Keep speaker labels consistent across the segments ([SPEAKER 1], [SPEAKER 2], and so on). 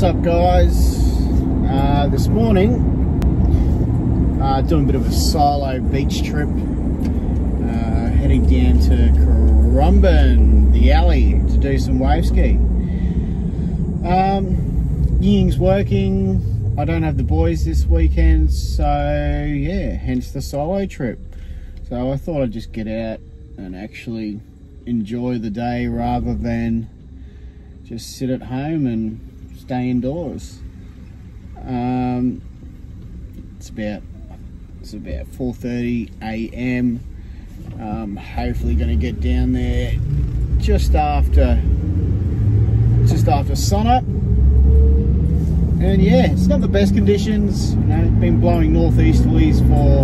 [SPEAKER 1] What's up, guys? This morning, doing a bit of a solo beach trip, heading down to Currumbin, the alley, to do some wave ski. Ying's working. I don't have the boys this weekend, so yeah, hence the solo trip. So I thought I'd just get out and actually enjoy the day rather than just sit at home and stay indoors. It's about 4:30 AM. Hopefully going to get down there just after sunup. And yeah, it's not the best conditions. You know, it's been blowing northeasterlies for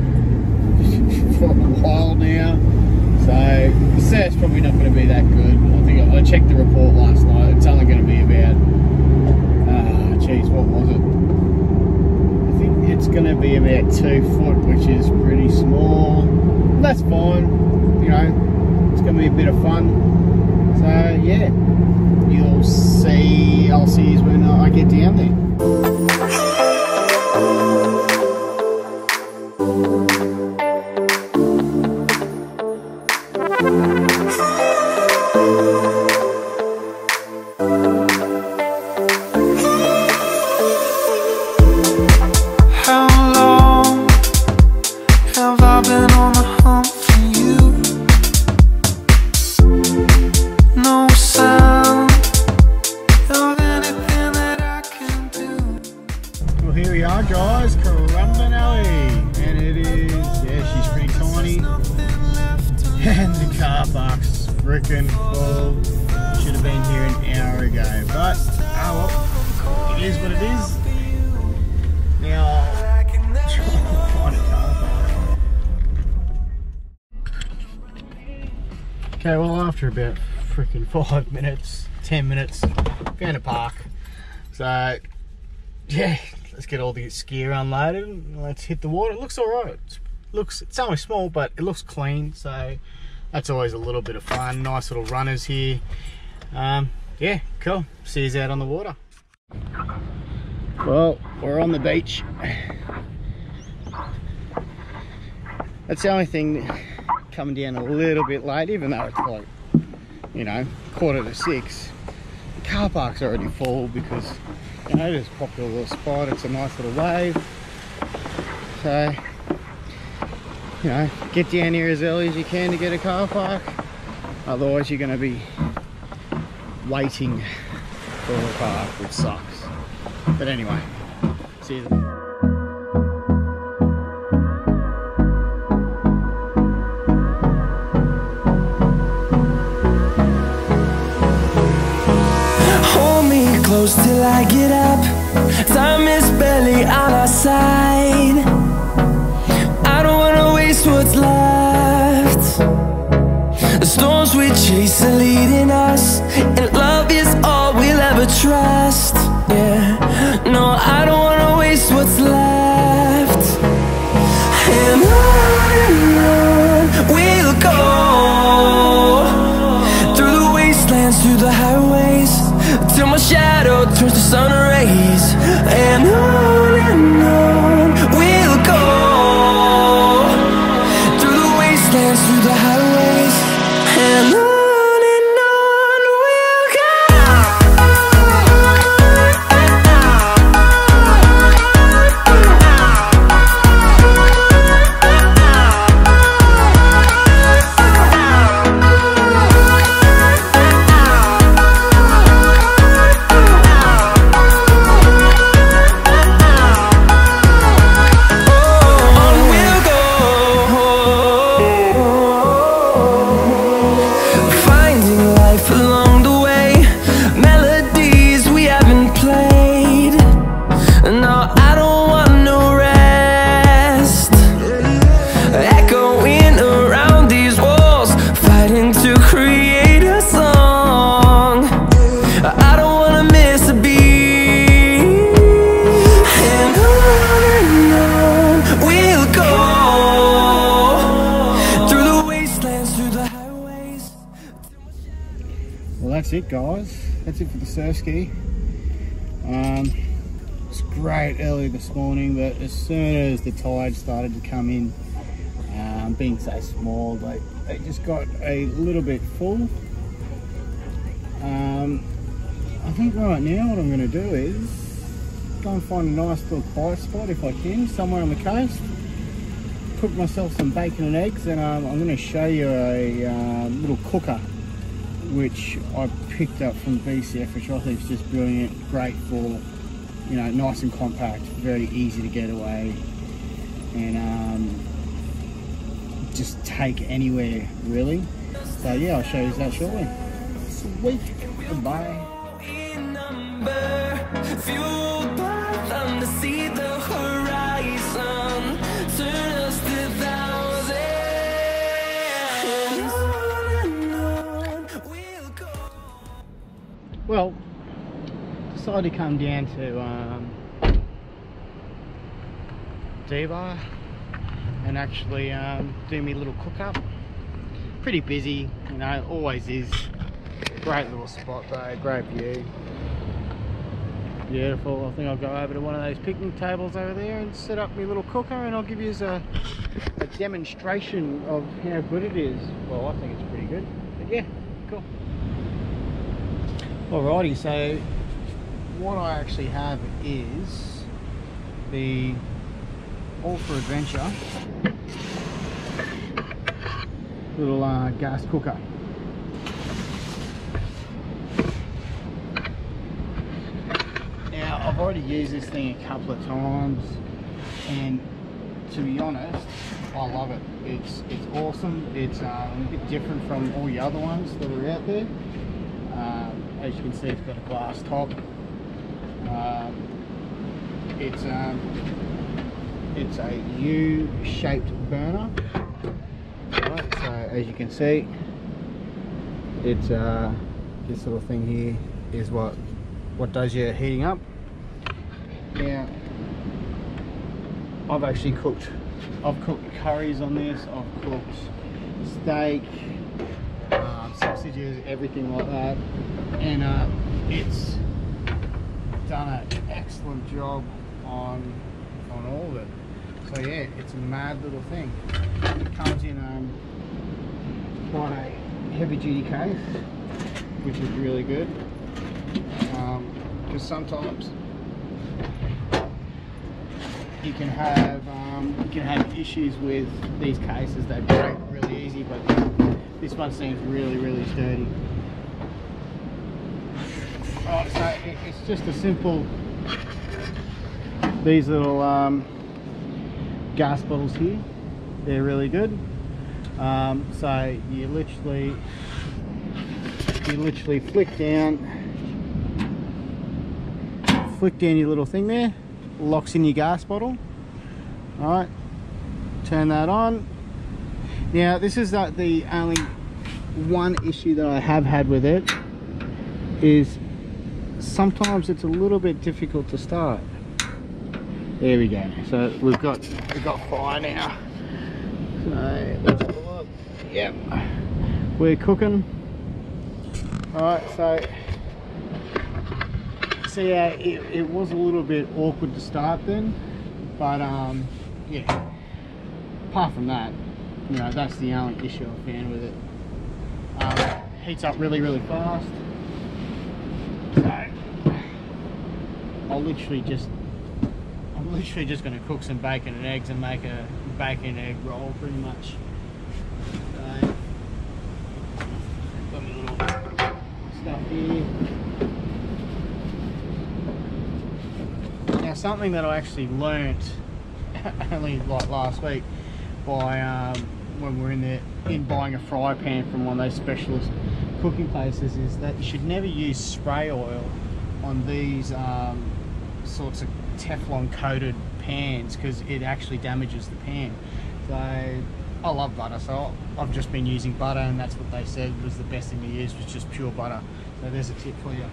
[SPEAKER 1] a while now, so the surf's probably not going to be that good. I think I checked the report last night. It's only going to be about, geez, what was it? I think it's going to be about 2 foot, which is pretty small. That's fine. You know, it's going to be a bit of fun. So yeah, you'll see. I'll see you when I get down there. Here we are, guys, Currumbin Alley, and it is, yeah, she's pretty tiny, and the car park's freaking full. Should have been here an hour ago, but oh well, it is what it is. Now I'll try and find a car park. Okay, well, after about freaking 5 minutes, 10 minutes, found a park. So yeah, let's get all the gear unloaded and let's hit the water. It looks alright. It's only small, but it looks clean, so that's always a little bit of fun. Nice little runners here. Yeah, cool. See you out on the water. Well, we're on the beach. That's the only thing, coming down a little bit late, even though it's like, you know, 5:45. The car park's already full because, you know, just popped a little spot. It's a nice little wave. So, you know, get down here as early as you can to get a car park. Otherwise, you're going to be waiting for a park, which sucks. But anyway, see you then.
[SPEAKER 2] Close till I get up. Time is barely on our side. I don't wanna waste what's left. The storms we chase are leading us, and love is all we'll ever trust. Yeah, no, I don't wanna waste what's left. And on we'll go, through the wastelands, through the highways, till my shadow turns to sun rays. And on we'll go, through the wastelands, through the highways, and on we'll go.
[SPEAKER 1] Well, that's it, guys. That's it for the surf ski. It's great early this morning, but as soon as the tide started to come in, being so small, they just got a little bit full. I think right now what I'm going to do is go and find a nice little quiet spot, if I can, somewhere on the coast, cook myself some bacon and eggs, and I'm going to show you a little cooker which I picked up from BCF, which I think is just brilliant, great for, you know, nice and compact, very easy to get away, and just take anywhere really. So yeah, I'll show you that shortly. Sweet. Goodbye.
[SPEAKER 2] Fueled by them to see the horizon, turn us to thousands. We'll go.
[SPEAKER 1] Well, decided to come down to D-Bar and actually do me little cook up. Pretty busy, you know, always is. Great little spot though, great view. Beautiful. I think I'll go over to one of those picnic tables over there and set up my little cooker, and I'll give you a demonstration of how good it is. Well, I think it's pretty good, but yeah, cool. Alrighty, so what I actually have is the All for Adventure little gas cooker. Now, I've already used this thing a couple of times, and to be honest, I love it. It's awesome. It's a bit different from all the other ones that are out there. As you can see, it's got a glass top. It's a U-shaped burner. Right, so as you can see, it's this little thing here is what does your heating up. Now, I've cooked curries on this, I've cooked steak, sausages, everything like that, and it's done an excellent job on all of it. So yeah, it's a mad little thing. It comes in quite a heavy duty case, which is really good, because sometimes you can have issues with these cases. They break really easy, but this one seems really sturdy. Right, so it's just a simple, these little gas bottles here, they're really good. So you literally flick down your little thing there, locks in your gas bottle. All right, turn that on. Now this is the only one issue that I have had with it, is sometimes it's a little bit difficult to start. There we go. So we've got fire now. So let's have a look. Yep, we're cooking. All right, so yeah, it was a little bit awkward to start then, but yeah, apart from that, you know, that's the only issue I found with it. Heats up really fast. So I'm literally just going to cook some bacon and eggs and make a bacon and egg roll pretty much. So got my little stuff here. Now, something that I actually learnt only like last week by when we're in buying a fry pan from one of those specialist cooking places, is that you should never use spray oil on these sorts of Teflon coated pans, because it actually damages the pan. So I love butter, so I've just been using butter, and that's what they said was the best thing to use, was just pure butter. So there's a tip for you.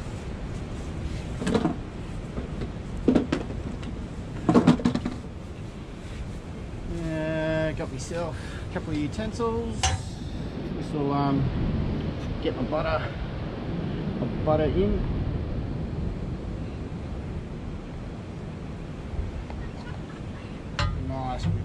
[SPEAKER 1] Got myself a couple of utensils. This will get my butter in. ice cream.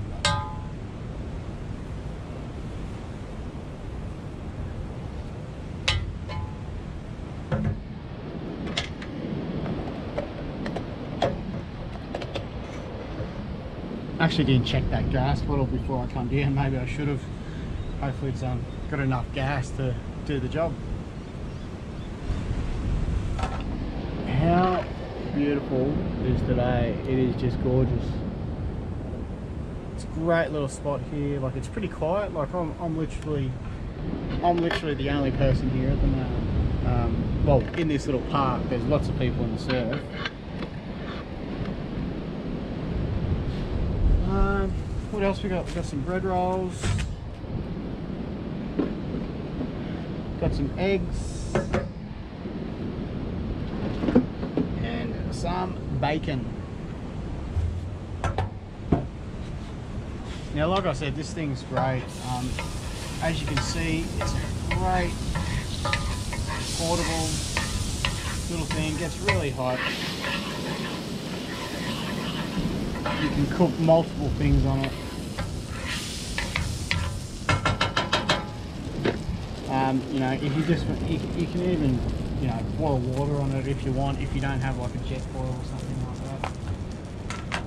[SPEAKER 1] Actually didn't check that gas bottle before I come down. Maybe I should have. Hopefully it's got enough gas to do the job. How beautiful it is today. It is just gorgeous. It's a great little spot here. Like, it's pretty quiet. Like, I'm literally the only person here at the moment. Well, in this little park there's lots of people in the surf. What else we got? We got some bread rolls, got some eggs, and some bacon. Now, like I said, this thing's great. As you can see, it's a great portable little thing. Gets really hot. You can cook multiple things on it. You know, if you just, you can even, you know, boil water on it if you want, if you don't have like a jet boil or something like that.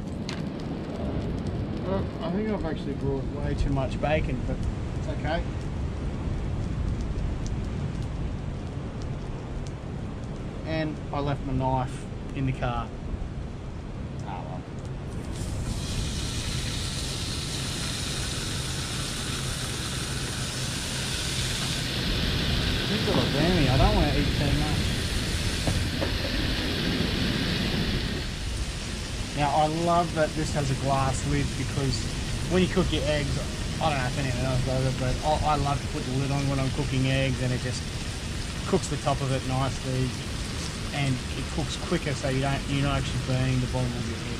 [SPEAKER 1] Well, I think I've actually brought way too much bacon, but it's okay. And I left my knife in the car. I don't want to eat too much. Now, I love that this has a glass lid, because when you cook your eggs, I don't know if anyone else does it, but I love to put the lid on when I'm cooking eggs, and it just cooks the top of it nicely, and it cooks quicker, so you're not actually burning the bottom of your egg.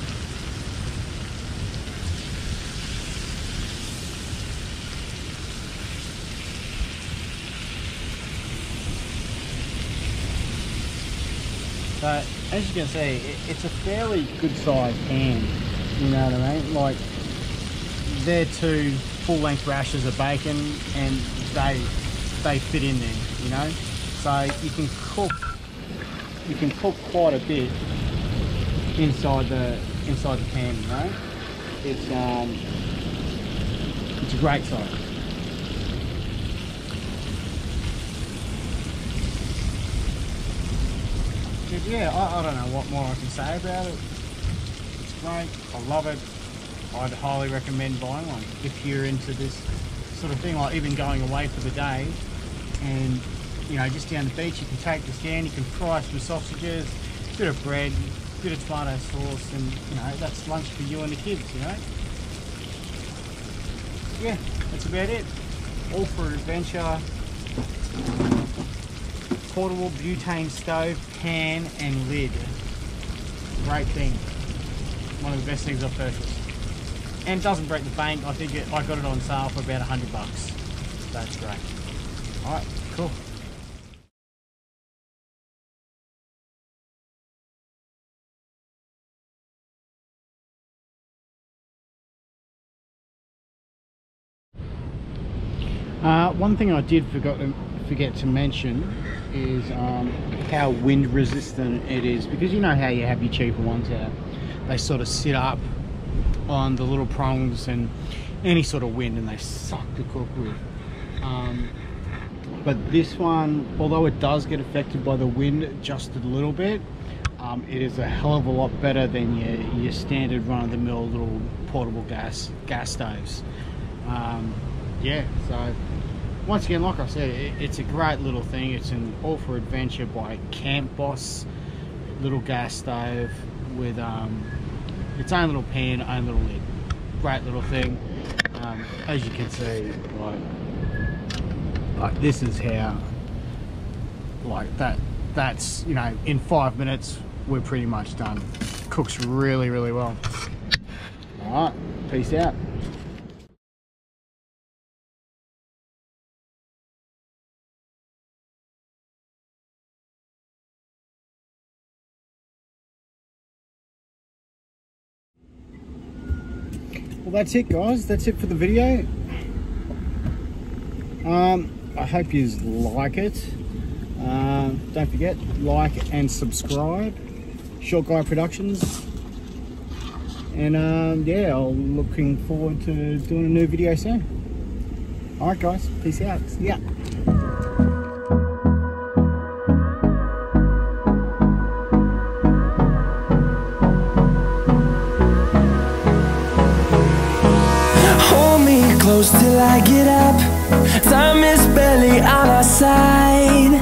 [SPEAKER 1] So, as you can see, it's a fairly good sized pan, you know what I mean? Like, they're 2 full-length rashers of bacon, and they fit in there, you know? So you can cook quite a bit inside the pan, you know? It's a great size. Yeah, I don't know what more I can say about it. It's great. I love it. I'd highly recommend buying one if you're into this sort of thing, like even going away for the day and, you know, just down the beach, you can take this down, you can fry some sausages, a bit of bread, a bit of tomato sauce, and, you know, that's lunch for you and the kids, you know. Yeah, that's about it. All for adventure. Portable butane stove, pan and lid. Great thing. One of the best things I've purchased. And it doesn't break the bank. I think I got it on sale for about $100. That's great. Alright, cool. One thing I did forget to mention is how wind resistant it is, because you know how you have your cheaper ones out, they sort of sit up on the little prongs and any sort of wind and they suck to cook with. But this one, although it does get affected by the wind just a little bit, it is a hell of a lot better than your standard run-of-the-mill little portable gas stoves. Yeah, so once again, like I said, it's a great little thing. It's an All for Adventure by Camp Boss little gas stove with its own little pan, own little lid. Great little thing. As you can see, like this is how, like that's, you know, in 5 minutes we're pretty much done. Cooks really, really well. All right, peace out. Well, that's it, guys. That's it for the video. I hope you like it. Don't forget, like and subscribe. Short Guy Productions. And yeah, I'm looking forward to doing a new video soon. Alright guys, peace out. See ya.
[SPEAKER 2] Hold me close till I get up. Time is barely on our side.